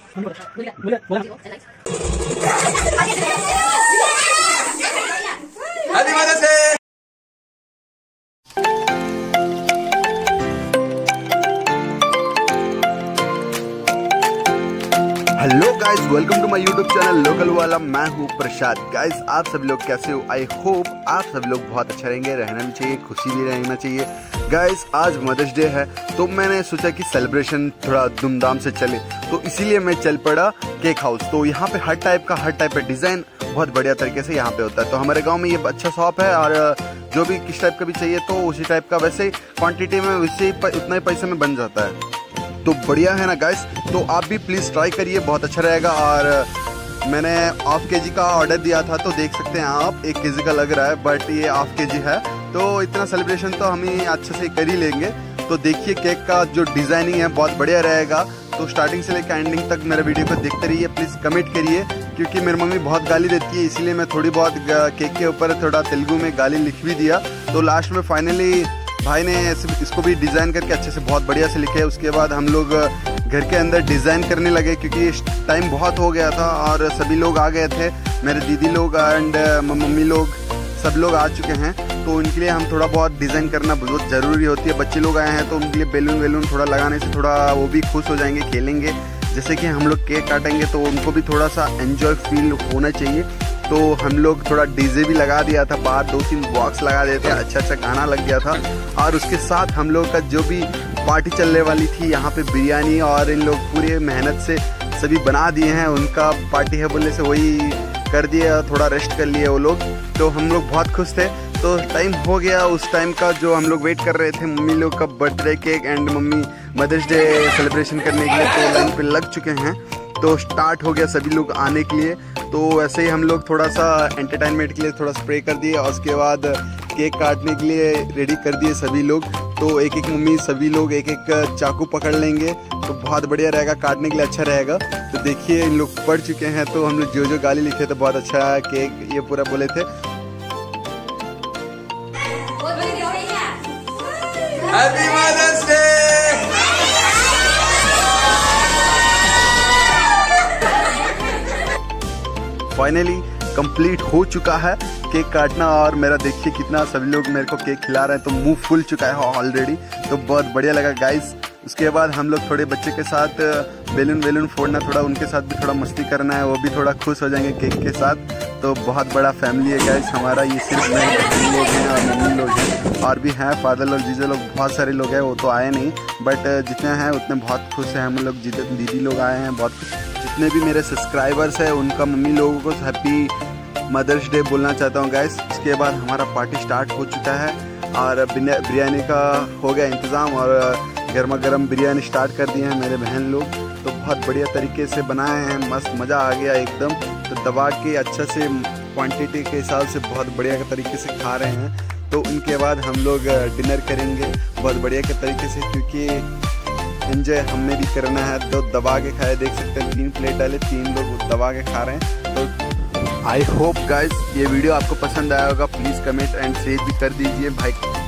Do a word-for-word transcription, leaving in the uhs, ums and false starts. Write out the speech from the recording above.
Happy mother's day. Hello guys, welcome to my YouTube channel local वाला। मैं हूँ प्रसाद। Guys, आप सब लोग कैसे हो? आई होप आप सब लोग बहुत अच्छा रहेंगे, रहना भी चाहिए, खुशी भी रहना चाहिए। गाइस, आज मदर्स डे है तो मैंने सोचा कि सेलिब्रेशन थोड़ा धूमधाम से चले, तो इसीलिए मैं चल पड़ा केक हाउस। तो यहाँ पे हर टाइप का हर टाइप का डिजाइन बहुत बढ़िया तरीके से यहाँ पे होता है। तो हमारे गाँव में ये अच्छा शॉप है और जो भी किस टाइप का भी चाहिए तो उसी टाइप का, वैसे क्वान्टिटी में वैसे उतना ही पैसे में बन जाता है। तो बढ़िया है ना गाइस, तो आप भी प्लीज़ ट्राई करिए, बहुत अच्छा रहेगा। और मैंने हाफ के जी का ऑर्डर दिया था, तो देख सकते हैं आप, एक के जी का लग रहा है बट ये हाफ के जी है। तो इतना सेलिब्रेशन तो हम ही अच्छे से कर ही लेंगे। तो देखिए केक का जो डिज़ाइनिंग है बहुत बढ़िया रहेगा। तो स्टार्टिंग से लेकर एंडिंग तक मेरा वीडियो को देखते रहिए, प्लीज़ कमेंट करिए, क्योंकि मेरी मम्मी बहुत गाली देती है, इसीलिए मैं थोड़ी बहुत केक के ऊपर थोड़ा तेलुगु में गाली लिख भी दिया। तो लास्ट में फाइनली भाई ने इसको भी डिज़ाइन करके अच्छे से बहुत बढ़िया से लिखे। उसके बाद हम लोग घर के अंदर डिज़ाइन करने लगे, क्योंकि टाइम बहुत हो गया था और सभी लोग आ गए थे, मेरे दीदी लोग एंड मम्मी लोग सब लोग आ चुके हैं। तो उनके लिए हम थोड़ा बहुत डिज़ाइन करना बहुत ज़रूरी होती है। बच्चे लोग आए हैं तो उनके लिए बैलून वैलून थोड़ा लगाने से थोड़ा वो भी खुश हो जाएंगे, खेलेंगे। जैसे कि हम लोग केक काटेंगे तो उनको भी थोड़ा सा एंजॉय फील होना चाहिए। तो हम लोग थोड़ा डीजे भी लगा दिया था बाहर, दो तीन बॉक्स लगा दिए थे, अच्छा अच्छा गाना लग गया था। और उसके साथ हम लोग का जो भी पार्टी चलने वाली थी, यहाँ पे बिरयानी और इन लोग पूरे मेहनत से सभी बना दिए हैं। उनका पार्टी है बोलने से वही कर दिया, थोड़ा रेस्ट कर लिए वो लोग। तो हम लोग बहुत खुश थे। तो टाइम हो गया उस टाइम का जो हम लोग वेट कर रहे थे, मम्मी लोग का birthday cake and mummy mother's day celebration करने के लिए। तो लाइन पे लग चुके हैं, तो स्टार्ट हो गया सभी लोग आने के लिए। तो वैसे ही हम लोग थोड़ा सा एंटरटेनमेंट के लिए थोड़ा स्प्रे कर दिए और उसके बाद केक काटने के लिए रेडी कर दिए सभी लोग। तो एक एक मम्मी सभी लोग एक एक चाकू पकड़ लेंगे, तो बहुत बढ़िया रहेगा, काटने के लिए अच्छा रहेगा। तो देखिए इन लोग पढ़ चुके हैं, तो हम लोग जो जो गाली लिखे थे बहुत अच्छा केक ये पूरा बोले थे। Happy mother's day. Finally complete हो चुका है केक काटना, और मेरा देखिए कितना सभी लोग मेरे को केक खिला रहे हैं, तो मुंह फुल चुका है ऑलरेडी। तो बहुत बढ़िया लगा गाइस। उसके बाद हम लोग थोड़े बच्चे के साथ बैलून वैलून फोड़ना, थोड़ा उनके साथ भी थोड़ा मस्ती करना है, वो भी थोड़ा खुश हो जाएंगे केक के साथ। तो बहुत बड़ा फैमिली है गाइस हमारा, ये सिर्फ मेरे बहन लोग हैं और मम्मी लोग हैं, और भी हैं फादर लोग, जीजे लोग, बहुत सारे लोग हैं। वो तो आए नहीं बट जितने हैं उतने बहुत खुश हैं हम लोग। जितने दीदी लोग आए हैं बहुत खुश। जितने भी मेरे सब्सक्राइबर्स हैं उनका मम्मी लोगों को हैप्पी मदर्स डे बोलना चाहता हूँ गाइस। उसके बाद हमारा पार्टी स्टार्ट हो चुका है और बिरयानी का हो गया इंतज़ाम, और गर्मा गर्म बिरयानी स्टार्ट कर दिए हैं मेरे बहन लोग। तो बहुत बढ़िया तरीके से बनाए हैं, मस्त मज़ा आ गया एकदम। तो दबा के अच्छा से क्वांटिटी के हिसाब से बहुत बढ़िया के तरीके से खा रहे हैं। तो उनके बाद हम लोग डिनर करेंगे बहुत बढ़िया के तरीके से, क्योंकि एंजॉय हमें भी करना है। तो दबा के खाए, देख सकते हैं तीन प्लेट डाले, तीन लोग दबा के खा रहे हैं। तो आई होप गाइस ये वीडियो आपको पसंद आया होगा। प्लीज़ कमेंट एंड शेयर भी कर दीजिए भाई।